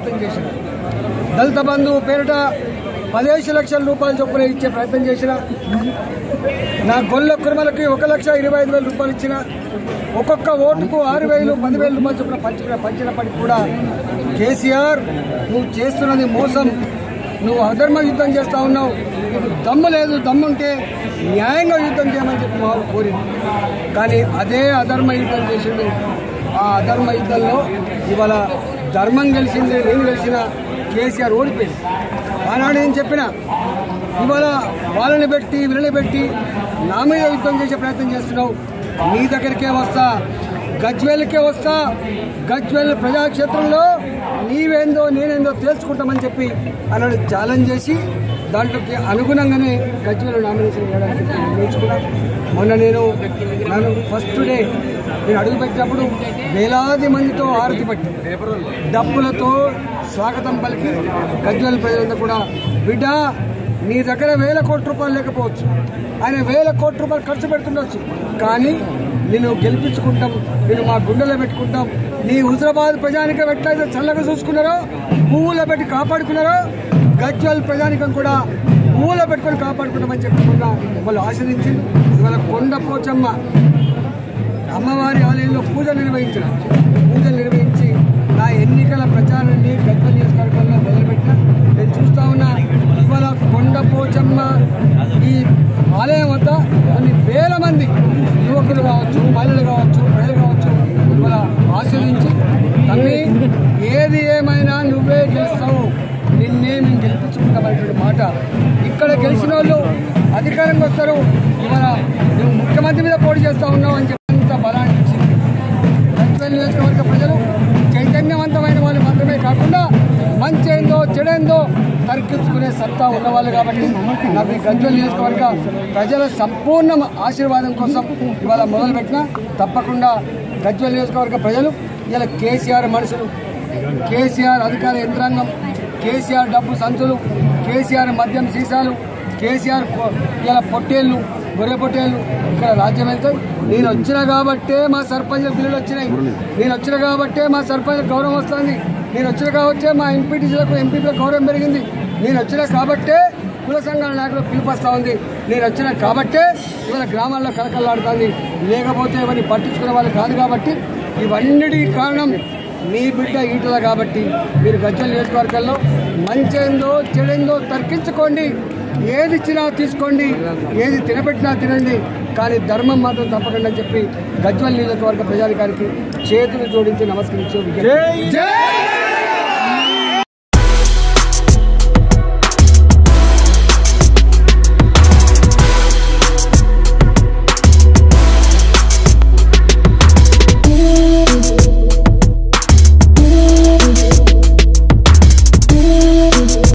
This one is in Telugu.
చేసిన దళిత బంధు పేరిట 15 లక్షల రూపాయలు చొప్పున ఇచ్చే ప్రయత్నం చేసిన, నా గొల్ల కుర్మలకి 1,25,000 రూపాయలు ఇచ్చిన, ఒక్కొక్క ఓటుకు 6,000, 10,000 రూపాయలు చొప్పున పంచినప్పటికీ కూడా కేసీఆర్ నువ్వు చేస్తున్నది మోసం, నువ్వు అధర్మ యుద్ధం చేస్తూ ఉన్నావు, నీకు దమ్ము లేదు, దమ్ముంటే న్యాయంగా యుద్ధం చేయమని చెప్పి మా కోరింది. కానీ అదే అధర్మ యుద్ధం చేసిండు. ఆ అధర్మ యుద్ధంలో ఇవాళ ధర్మం గెలిచింది, నేను గెలిచిన కేసీఆర్ ఓడిపోయింది. ఆనాడు నేను చెప్పిన ఇవాళ వాళ్ళని పెట్టి వీళ్ళని పెట్టి నా మీద యుద్ధం చేసే ప్రయత్నం చేస్తున్నావు, నీ దగ్గరికే వస్తా, గజ్వేల్కే వస్తా, గజ్వేల్ ప్రజాక్షేత్రంలో నీవేందో నేనేందో తేల్చుకుంటామని చెప్పి అన్నాడు. ఛాలెంజ్ చేసి దాంట్లోకి అనుగుణంగానే గజ్వేల్ నామినేషన్ వేయడానికి నిర్ణయించుకున్నాను. మొన్న నన్ను ఫస్ట్ డే నేను అడుగుపెట్టినప్పుడు వేలాది మందితో హారతి పట్టి డబ్బులతో స్వాగతం పలికి గజ్వేల్ ప్రజలంతా కూడా, బిడ్డ నీ దగ్గర 1,000 కోట్ల రూపాయలు లేకపోవచ్చు, ఆయన 1,000 కోట్ల రూపాయలు ఖర్చు పెడుతుండొచ్చు, కానీ నేను గెలిపించుకుంటాం, నేను మా గుండెలో పెట్టుకుంటాం, నీ హుజరాబాద్ ప్రజానికం ఎట్లయితే చల్లగా చూసుకున్నారో, పువ్వులో పెట్టి కాపాడుకున్నారో, గజ్వేల్ ప్రజానికం కూడా పువ్వులో పెట్టుకొని కాపాడుకుంటామని చెప్పుకున్నా వాళ్ళు ఆశ్రయించింది. ఇవాళ కొండపోచమ్మ అమ్మవారి ఆలయంలో పూజలు నిర్వహించి నా ఎన్నికల ప్రచారాన్ని గజ్వేల్ నియోజకవర్గంలో మొదలుపెట్టిన నేను చూస్తా ఉన్నా. ఇవాళ కొండపోచమ్మ ఈ ఆలయం వద్ద కొన్ని వేల మంది యువకులు కావచ్చు, మహిళలు కావచ్చు, ప్రజలు కావచ్చు ఇవాళ ఆశ్రయించి, తల్లి ఏది ఏమైనా నువ్వే గెలుస్తావు, నిన్నే మేము గెలిపించుకుంటామనేటువంటి మాట. ఇక్కడ గెలిచిన వాళ్ళు అధికారంగా వస్తారు, ఇవాళ నువ్వు ముఖ్యమంత్రి మీద పోటీ చేస్తా ఉన్నావు అని చెప్పి బలాన్ని ఇచ్చింది. గజ్వేల్ నియోజకవర్గ ప్రజలు చైతన్యవంతమైన వాళ్ళు మాత్రమే కాకుండా మంచేందో చెడేందో తర్కించుకునే సత్తా ఉన్నవాళ్ళు కాబట్టి నాకు ఈ గజ్వేల్ నియోజకవర్గ ప్రజల సంపూర్ణ ఆశీర్వాదం కోసం ఇవాళ మొదలుపెట్టిన. తప్పకుండా గజ్వేల్ నియోజకవర్గ ప్రజలు ఇలా కేసీఆర్ మనుషులు, కేసీఆర్ అధికార యంత్రాంగం, కేసీఆర్ డబ్బు సంచులు, కేసీఆర్ మద్యం సీసాలు, కేసీఆర్ ఇలా పొట్టేళ్ళు, గొర్రె పొట్టేళ్ళు ఇక్కడ రాజ్యం వెళ్తాయి. నేను వచ్చినా కాబట్టే మా సర్పంచ్ల బిల్లులు వచ్చినాయి, నేను వచ్చినా కాబట్టే మా సర్పంచ్ గౌరవం వస్తుంది, నేను వచ్చినా కాబట్టే మా ఎంపీటీసీలకు ఎంపీలకు గౌరవం పెరిగింది, నేను వచ్చినా కాబట్టే కుల సంఘాల నాయకులు పిలుపొస్తా ఉంది, నేను వచ్చినా కాబట్టే ఇవాళ గ్రామాల్లో కలకల్లాడుతుంది, లేకపోతే ఇవన్నీ పట్టించుకునే వాళ్ళు కాదు. కాబట్టి ఇవన్నిటికీ కారణం మీ బిడ్డ ఈటల. కాబట్టి మీరు గజ్వేల్ నియోజకవర్గాల్లో మంచేందో చెడేందో తర్కించుకోండి, ఏది ఇచ్చినా తీసుకోండి, ఏది తినబెట్టినా తినండి, కానీ ధర్మం మాత్రం తప్పకుండా అని చెప్పి గజ్వేల్ నియోజకవర్గ ప్రజానికానికి చేతులు జోడించి నమస్కరించే